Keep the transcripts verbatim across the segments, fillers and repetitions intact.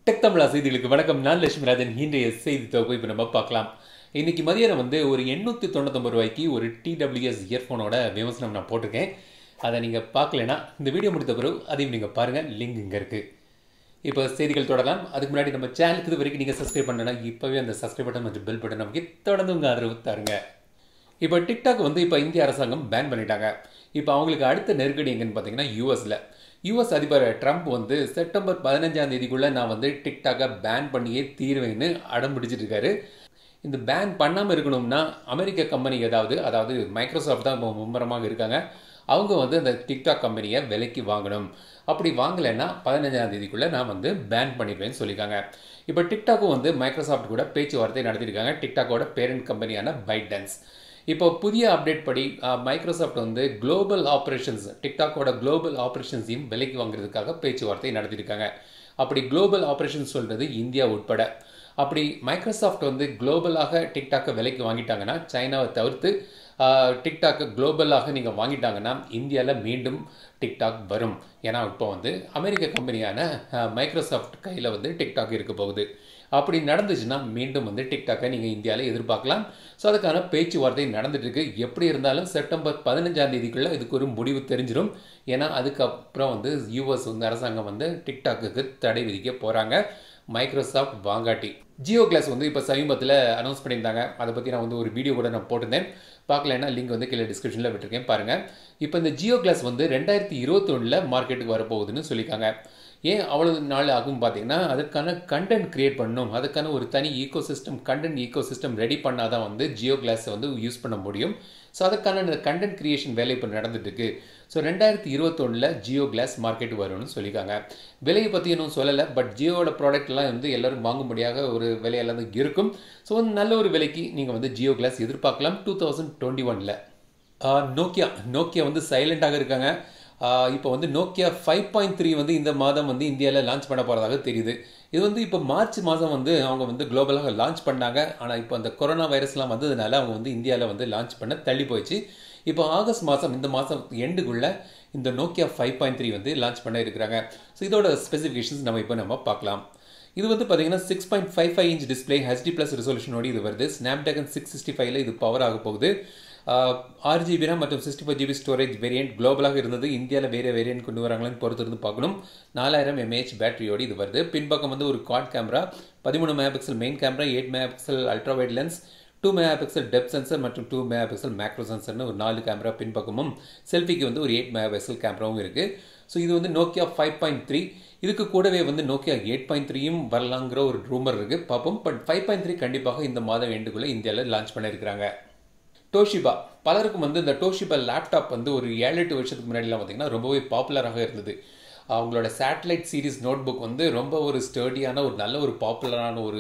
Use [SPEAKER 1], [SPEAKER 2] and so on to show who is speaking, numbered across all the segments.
[SPEAKER 1] Tech தமிழா செய்திகளுக்கு வணக்கம். நான் லட்சுமி ராஜன். இன்றைய செய்தி தொகுப்பு இப்போ நம்ம பார்க்கலாம். இன்னைக்கு மதியானம் வந்து ஒரு எண்ணூற்றி தொண்ணூத்தொம்பது ரூபாய்க்கு ஒரு டிடபிள்யூஎஸ் இயர்ஃபோனோட விமர்சனம் நான் போட்டிருக்கேன். அதை நீங்கள் பார்க்கலனா இந்த வீடியோ முடித்த பிறகு அதையும் நீங்கள் பாருங்கள். லிங்க் இங்கே இருக்குது. இப்போ செய்திகள் தொடரலாம். அதுக்கு முன்னாடி நம்ம சேனலுக்கு இது வரைக்கும் நீங்கள் சப்ஸ்கிரைப் பண்ணனா இப்போவே அந்த சப்ஸ்கிரைப் பட்டன் மற்றும் பெல் பட்டன் நமக்கு தொடர்ந்து உங்கள் ஆதரவு தாருங்க. இப்போ டிக்டாக் வந்து இப்போ இந்திய அரசாங்கம் பேன் பண்ணிட்டாங்க. இப்போ அவங்களுக்கு அடுத்த நெருக்கடி எங்கன்னு பார்த்தீங்கன்னா யூஎஸில் யூஎஸ் அதிபர் ட்ரம்ப் வந்து செப்டம்பர் பதினஞ்சாம் தேதிக்குள்ளே நான் வந்து டிக்டாக்கை பேன் பண்ணியே தீர்வேன்னு அடம் பிடிச்சிட்டு இருக்காரு. இந்த பேன் பண்ணாமல் இருக்கணும்னா அமெரிக்க கம்பெனி ஏதாவது அதாவது மைக்ரோசாஃப்ட் தான் இப்போ மும்முரமாக இருக்காங்க. அவங்க வந்து அந்த டிக்டாக் கம்பெனியை விலைக்கு வாங்கணும். அப்படி வாங்கலைன்னா பதினஞ்சாம் தேதிக்குள்ளே நான் வந்து பேன் பண்ணிடுவேன்னு சொல்லியிருக்காங்க. இப்போ டிக்டாக்கும் வந்து மைக்ரோசாஃப்ட் கூட பேச்சுவார்த்தை நடத்தியிருக்காங்க. டிக்டாக்கோட பேரண்ட் கம்பெனியான பைட்டன்ஸ். இப்போ புதிய அப்டேட் படி மைக்ரோசாஃப்ட் வந்து குளோபல் ஆப்ரேஷன்ஸ் டிக்டாக்கோட குளோபல் ஆப்ரேஷன்ஸையும் விலைக்கு வாங்குறதுக்காக பேச்சுவார்த்தை நடத்தியிருக்காங்க. அப்படி குளோபல் ஆப்ரேஷன்ஸ் சொல்கிறது இந்தியா உட்பட. அப்படி மைக்ரோசாஃப்ட் வந்து குளோபலாக டிக்டாக்கை விலைக்கு வாங்கிட்டாங்கன்னா சைனாவை தவிர்த்து டிக்டாக்கை குளோபலாக நீங்கள் வாங்கிட்டாங்கன்னா இந்தியாவில் மீண்டும் டிக்டாக் வரும். ஏன்னா இப்போ வந்து அமெரிக்க கம்பெனியான மைக்ரோசாஃப்ட் கையில் வந்து டிக்டாக் இருக்க போகுது. அப்படி நடந்துச்சுன்னா மீண்டும் வந்து டிக்டாக்கை நீங்கள் இந்தியாவில் எதிர்பார்க்கலாம். ஸோ அதுக்கான பேச்சுவார்த்தை நடந்துட்டு இருக்கு. எப்படி இருந்தாலும் செப்டம்பர் பதினஞ்சாம் தேதிக்குள்ளே இதுக்கு ஒரு முடிவு தெரிஞ்சிடும். ஏன்னா அதுக்கப்புறம் வந்து யூஎஸ் வந்து அரசாங்கம் வந்து டிக்டாக்கு தடை விதிக்க போகிறாங்க. மைக்ரோசாஃப்ட் வாங்காட்டி. ஜியோ கிளாஸ் வந்து இப்போ சமீபத்தில் அனௌன்ஸ் பண்ணியிருந்தாங்க. அதை பற்றி நான் வந்து ஒரு வீடியோ கூட நான் போட்டிருந்தேன். பார்க்கலன்னா லிங்க் வந்து கீழே டிஸ்கிரிப்ஷனில் விட்டுருக்கேன் பாருங்கள். இப்போ இந்த ஜியோ கிளாஸ் வந்து ரெண்டாயிரத்தி இருபத்தொன்னில் மார்க்கெட்டுக்கு வரப்போகுதுன்னு சொல்லியிருக்காங்க. ஏன் அவ்வளவு நாள் ஆகும் பார்த்தீங்கன்னா அதுக்கான கண்டென்ட் கிரியேட் பண்ணணும். அதுக்கான ஒரு தனி ecosystem content ecosystem ready பண்ணால் தான் வந்து ஜியோ கிளாஸை வந்து யூஸ் பண்ண முடியும். ஸோ அதுக்கான இந்த கண்டென்ட் கிரியேஷன் வேலை இப்போ நடந்துட்டு இருக்கு. ஸோ ரெண்டாயிரத்தி இருபத்தொன்னில் ஜியோ கிளாஸ் மார்க்கெட் வரும்னு சொல்லியிருக்காங்க. விலையை பற்றி இன்னும் சொல்லலை. பட் ஜியோட ப்ராடக்ட்லாம் வந்து எல்லோரும் வாங்க முடியாத ஒரு விலையெல்லாம் இருக்கும். ஸோ நல்ல ஒரு விலைக்கு நீங்கள் வந்து ஜியோ கிளாஸ் எதிர்பார்க்கலாம் டூ தௌசண்ட் டுவெண்ட்டி ஒனில். நோக்கியா நோக்கியா வந்து சைலண்டாக இருக்காங்க. இப்போ வந்து நோக்கியா ஃபைவ் பாயிண்ட் த்ரீ வந்து இந்த மாதம் வந்து இந்தியாவில் லான்ச் பண்ண போகிறதாக தெரியுது. இது வந்து இப்போ மார்ச் மாதம் வந்து அவங்க வந்து குளோபலாக லான்ச் பண்ணாங்க. ஆனால் இப்போ அந்த கொரோனா வைரஸ்லாம் வந்ததுனால அவங்க வந்து இந்தியாவில் வந்து லான்ச் பண்ண தள்ளி போயிடுச்சு. இப்போ ஆகஸ்ட் மாதம் இந்த மாதம் எண்டுக்குள்ளே இந்த நோக்கியா ஃபைவ் பாயிண்ட் த்ரீ வந்து லான்ச் பண்ண இருக்கிறாங்க. ஸோ இதோட ஸ்பெசிஃபிகேஷன்ஸ் நம்ம இப்போ நம்ம பார்க்கலாம். இது வந்து பார்த்தீங்கன்னா six point five five inch display HD plus ரெசல்யூஷனோடு இது வருது. ஸ்னாப்டிராகன் சிக்ஸ் சிக்ஸ்டி ஃபைவ்ல இது பவர் ஆக போகுது. ஆறு ஜிபி ரேம் மற்றும் sixty five GB storage variant குளோபலாக இருந்தது. இந்தியாவில் வேறு வேரியன்ட் கொண்டு வராங்களான்னு பொறுத்து இருந்து பார்க்கணும். நாலாயிரம் எம்ஏஹெச் பேட்டரியோடு இது வருது. பின்பக்கம் வந்து ஒரு குவாட் கேமரா, பதிமூணு megapixel main camera, eight megapixel ultra wide lens, two megapixel depth sensor மற்றும் டூ மெகா பிக்சல் மேக்ரோ சென்சர்னு ஒரு நாலு கேமரா பின்பக்கமும், செல்ஃபிக்கு வந்து ஒரு எயிட் மெகா பிக்சல் கேமராவும் இருக்குது. ஸோ இது வந்து நோக்கியா ஃபைவ் பாயிண்ட் த்ரீ. இதுக்கு கூடவே வந்து நோக்கியா எயிட் பாயிண்ட் த்ரீயும் வரலாங்கிற ஒரு ரூமர் இருக்குது. பார்ப்போம். பட் ஃபைவ் பாயிண்ட் த்ரீ கண்டிப்பாக இந்த மாதம் எண்டுக்குள்ளே இந்தியாவில் லான்ச் பண்ணியிருக்கிறாங்க. டோஷிபா பலருக்கும் வந்து இந்த டோஷிபா லேப்டாப் வந்து ஒரு ஏழு எட்டு வருஷத்துக்கு முன்னாடிலாம் பார்த்தீங்கன்னா ரொம்பவே பாப்புலராக இருந்தது. அவங்களோட சேட்டலைட் சீரீஸ் நோட் புக் வந்து ரொம்ப ஒரு ஸ்டர்டியான ஒரு நல்ல ஒரு பாப்புலரான ஒரு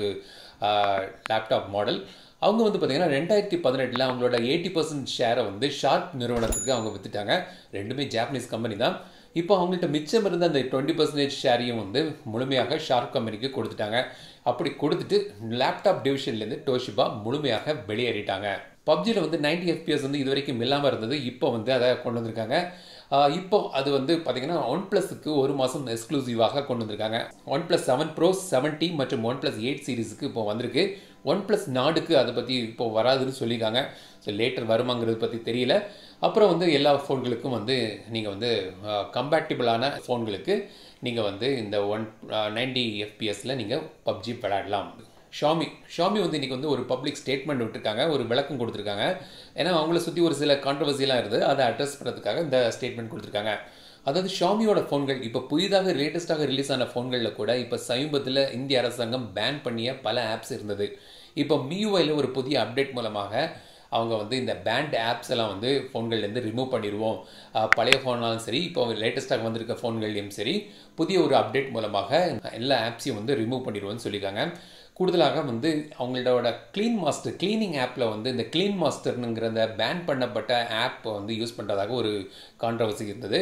[SPEAKER 1] லேப்டாப் மாடல். அவங்க வந்து பார்த்தீங்கன்னா ரெண்டாயிரத்தி பதினெட்டில் அவங்களோட எயிட்டி பர்சன்ட் ஷேரை வந்து ஷார்ப் நிறுவனத்துக்கு அவங்க விற்றுட்டாங்க. ரெண்டுமே ஜாப்பனீஸ் கம்பெனி தான். இப்போ அவங்கள்ட்ட மிச்சம் இருந்த அந்த டுவெண்ட்டி பர்சன்டேஜ் ஷேரையும் வந்து முழுமையாக ஷார்ப் கம்பெனிக்கு கொடுத்துட்டாங்க. அப்படி கொடுத்துட்டு லேப்டாப் டிவிஷன்லேருந்து டோஷிபா முழுமையாக வெளியேறிட்டாங்க. பப்ஜியில் வந்து நைன்டி எஃப்பிஎஸ் வந்து இது வரைக்கும் இல்லாமல் இருந்தது. இப்போ வந்து அதை கொண்டு வந்திருக்காங்க. இப்போ அது வந்து பார்த்தீங்கன்னா ஒன் ப்ளஸுக்கு ஒரு மாதம் எக்ஸ்க்ளூசிவாக கொண்டு வந்திருக்காங்க. OnePlus seven pro seventy மற்றும் ஒன் ப்ளஸ் எயிட் சீரீஸுக்கு இப்போ வந்திருக்கு. ஒன் ப்ளஸ் நாடுக்கு அதை பற்றி இப்போ வராதுன்னு சொல்லியிருக்காங்க. ஸோ லேட்டர் வருமாங்கிறத பற்றி தெரியல. அப்புறம் வந்து எல்லா ஃபோன்களுக்கும் வந்து நீங்கள் வந்து கம்பேட்டிபிளான ஃபோன்களுக்கு நீங்கள் வந்து இந்த ஒன் நைன்டி எஃப்பிஎஸில் நீங்கள் பப்ஜி விளையாடலாம். ஷாமி ஷாமி வந்து இன்றைக்கி வந்து ஒரு பப்ளிக் ஸ்டேட்மெண்ட் விட்டுருக்காங்க, ஒரு விளக்கம் கொடுத்துருக்காங்க. ஏன்னா அவங்கள சுற்றி ஒரு சில கான்ட்ரவர்சியெலாம் இருக்குது. அதை அட்ரஸ் பண்ணுறதுக்காக இந்த ஸ்டேட்மெண்ட் கொடுத்துருக்காங்க. அதாவது ஷாமியோட ஃபோன்கள் இப்போ புதிதாக லேட்டஸ்ட்டாக ரிலீஸ் ஆன ஃபோன்களில் கூட இப்போ சமீபத்தில் இந்திய அரசாங்கம் பேன் பண்ணிய பல ஆப்ஸ் இருந்தது. இப்போ மியூஐயில் ஒரு புதிய அப்டேட் மூலமாக அவங்க வந்து இந்த பேண்ட் ஆப்ஸ் எல்லாம் வந்து ஃபோன்கள்லேருந்து ரிமூவ் பண்ணிடுவோம். பழைய ஃபோனாலும் சரி இப்போ லேட்டஸ்ட்டாக வந்திருக்க ஃபோன்கள்லையும் சரி புதிய ஒரு அப்டேட் மூலமாக எல்லா ஆப்ஸையும் வந்து ரிமூவ் பண்ணிடுவோம்னு சொல்லியிருக்காங்க. கூடுதலாக வந்து அவங்களோட க்ளீன் மாஸ்டர் க்ளீனிங் ஆப்பில் வந்து இந்த க்ளீன் மாஸ்டர்னுங்கிற அந்த பேன் பண்ணப்பட்ட ஆப் வந்து யூஸ் பண்ணுறதாக ஒரு கான்ட்ரவர்சி இருந்தது.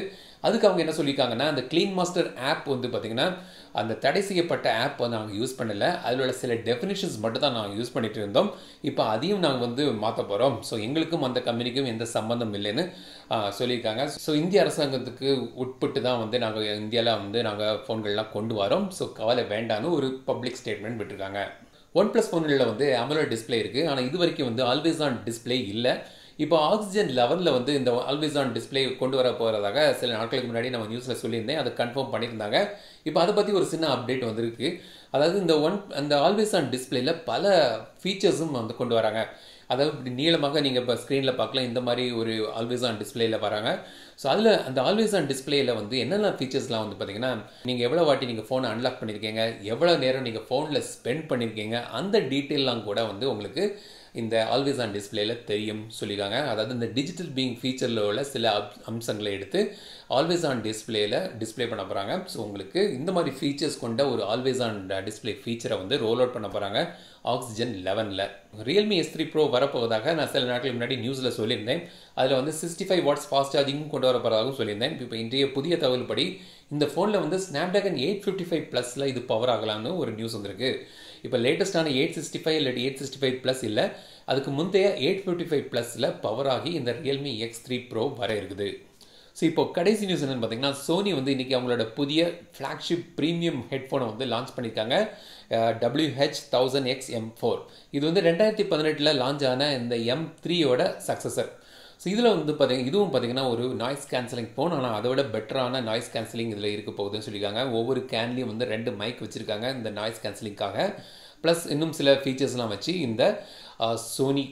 [SPEAKER 1] அதுக்கு அவங்க என்ன சொல்லியிருக்காங்கன்னா, அந்த க்ளீன் மாஸ்டர் ஆப் வந்து பார்த்திங்கன்னா அந்த தடை செய்யப்பட்ட ஆப் வந்து நாங்கள் யூஸ் பண்ணலை, அதில் உள்ள சில டெஃபினிஷன்ஸ் மட்டும் தான் நாங்கள் யூஸ் பண்ணிட்டு இருந்தோம். இப்போ அதையும் நாங்கள் வந்து மாற்ற போகிறோம். ஸோ எங்களுக்கும் அந்த கம்பெனிக்கும் எந்த சம்மந்தம் இல்லைன்னு சொல்லியிருக்காங்க. ஸோ இந்திய அரசாங்கத்துக்கு உட்பட்டு தான் வந்து நாங்கள் இந்தியாவில் வந்து நாங்கள் ஃபோன்கள்லாம் கொண்டு வரோம். ஸோ கவலை வேண்டான்னு ஒரு பப்ளிக் ஸ்டேட்மெண்ட் விட்டுருக்காங்க. ஒன் ப்ளஸ் ஃபோன்களில் வந்து AMOLED டிஸ்பிளே இருக்குது. ஆனால் இது வரைக்கும் வந்து ஆல்வேஸ் ஆன் டிஸ்பிளே இல்லை. இப்போ ஆக்சிஜன் லெவலில் வந்து இந்த ஆல்வேஸ் ஆன் டிஸ்பிளே கொண்டு வர போகிறதாக சில நாட்களுக்கு முன்னாடி நம்ம நியூஸில் சொல்லியிருந்தேன். அதை கன்ஃபார்ம் பண்ணியிருந்தாங்க. இப்போ அதை பற்றி ஒரு சின்ன அப்டேட் வந்திருக்கு. அதாவது இந்த ஒன் அந்த ஆல்வேஸ் ஆன் டிஸ்பிளேல பல ஃபீச்சர்ஸும் வந்து கொண்டு வராங்க. அதாவது இப்படி நீளமாக நீங்கள் இப்போ ஸ்க்ரீனில் பார்க்கலாம், இந்த மாதிரி ஒரு ஆல்வேஸ் ஆன் டிஸ்பிளேயில் வராங்க. ஸோ அதில் அந்த ஆல்வேஸ் ஆன் டிஸ்பிளேயில் வந்து என்னென்ன ஃபீச்சர்ஸ்லாம் வந்து பார்த்தீங்கன்னா, நீங்கள் எவ்வளோ வாட்டி நீங்கள் ஃபோனை அன்லாக் பண்ணியிருக்கீங்க, எவ்வளோ நேரம் நீங்கள் ஃபோனில் ஸ்பெண்ட் பண்ணியிருக்கீங்க, அந்த டீட்டெயிலாம் கூட வந்து உங்களுக்கு இந்த ஆல்வேஸ் ஆன் டிஸ்பிளேல தெரியும் சொல்லியிருக்காங்க. அதாவது இந்த டிஜிட்டல் பீயிங் ஃபீச்சரில் உள்ள சில அம்சங்களை எடுத்து ஆல்வேஸ் ஆன் டிஸ்பிளேல டிஸ்பிளே பண்ண போகிறாங்க. ஸோ உங்களுக்கு இந்த மாதிரி ஃபீச்சர்ஸ் கொண்ட ஒரு ஆல்வேஸ் ஆன் டிஸ்பிளே ஃபீச்சரை வந்து ரோல் அவுட் பண்ண போகிறாங்க ஆக்சிஜன் லெவனில். ரியல்மி எஸ் த்ரீ ப்ரோ வரப்போவதாக நான் சில நாட்களுக்கு முன்னாடி நியூஸில் சொல்லியிருந்தேன். அதில் வந்து சிக்ஸ்டி ஃபைவ் வாட்ஸ் ஃபாஸ்ட் சார்ஜிங்கும் கொண்டு வர போகிறதாகவும் சொல்லியிருந்தேன். இப்போ இன்றைய புதிய தகவல் படி இந்த ஃபோனில் வந்து ஸ்னாப்டிராகன் எயிட் ஃபிஃப்டி ஃபைவ் ப்ளஸில் இது பவர் ஆகலாம்னு ஒரு நியூஸ் வந்திருக்கு. இப்போ லேட்டஸ்டான எயிட் சிக்ஸ்டி ஃபைவ் இல்லை எயிட் சிக்ஸ்டி ஃபைவ் ப்ளஸ் இல்லை, அதுக்கு முந்தைய எயிட் ஃபிஃப்டி ஃபைவ் ப்ளஸில் பவர் ஆகி இந்த ரியல்மி எக்ஸ் த்ரீ ப்ரோ வர இருக்குது. ஸோ இப்போ கடைசி நியூஸ் என்னென்னு பார்த்தீங்கன்னா, சோனி வந்து இன்றைக்கி அவங்களோட புதிய ஃப்ளாக்ஷிப் ப்ரீமியம் ஹெட்ஃபோனை வந்து லான்ச் பண்ணியிருக்காங்க. W H thousand X M four. இது வந்து ரெண்டாயிரத்தி பதினெட்டில் லான்ச் ஆன இந்த எம் த்ரீயோட சக்ஸஸர். ஸோ இதில் வந்து பார்த்தீங்கன்னா இதுவும் பார்த்தீங்கன்னா ஒரு நாய்ஸ் கேன்சலிங் ஃபோன், ஆனால் அதை விட பெட்டரான நாய்ஸ் கேன்சலிங் இதில் இருக்க போகுதுன்னு சொல்லியிருக்காங்க. ஒவ்வொரு கேன்லேயும் வந்து ரெண்டு மைக் வச்சுருக்காங்க இந்த நாய்ஸ் கேன்சலிங்காக. ப்ளஸ் இன்னும் சில ஃபீச்சர்ஸ்லாம் வச்சு இந்த சோனி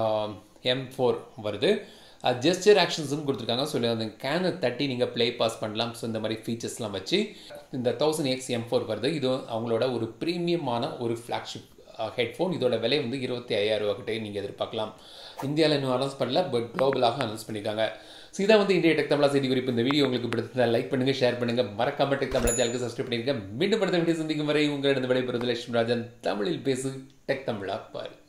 [SPEAKER 1] எம் ஃபோர் வருது. ஜெஸ்டர் ஆக்ஷன்ஸும் கொடுத்துருக்காங்க. ஸோ அந்த கேனை தட்டி நீங்கள் ப்ளே பாஸ் பண்ணலாம். ஸோ இந்த மாதிரி ஃபீச்சர்ஸ்லாம் வச்சு இந்த தௌசண்ட் எக்ஸ் எம் ஃபோர் வருது. இது அவங்களோட ஒரு ப்ரீமியமான ஒரு ஃப்ளாக்ஷிப் ஹெட்ஃபோன். இதோட விலை வந்து இருபத்தி ஐயாயிரம் ரூபாய்க்கிட்டே நீங்கள் எதிர்பார்க்கலாம். இந்தியாவில் இன்னும் அனௌன்ஸ் பண்ணல, பட் குளோபலாக அனௌன்ஸ் பண்ணியிருக்காங்க. ஸோ இதான் வந்து இந்திய டெக் தமிழா செய்தி குறிப்பு. இந்த வீடியோ உங்களுக்கு பிடிச்சிருந்தா லைக் பண்ணுங்கள், ஷேர் பண்ணுங்கள், மறக்காம டெக் தமிழா சேனலுக்கு சப்ஸ்கிரைப் பண்ணிருங்க. மீண்டும் படுத்த வீடியோ சந்திக்கும் வரை உங்களிடம் விடைபெறுவது லட்சுமி ராஜன். தமிழில் பேசு டெக் தமிழா பாரு.